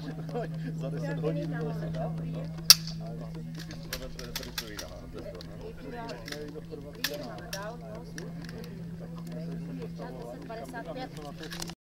Za 10 hodin to se dá. Dál, 50, 55.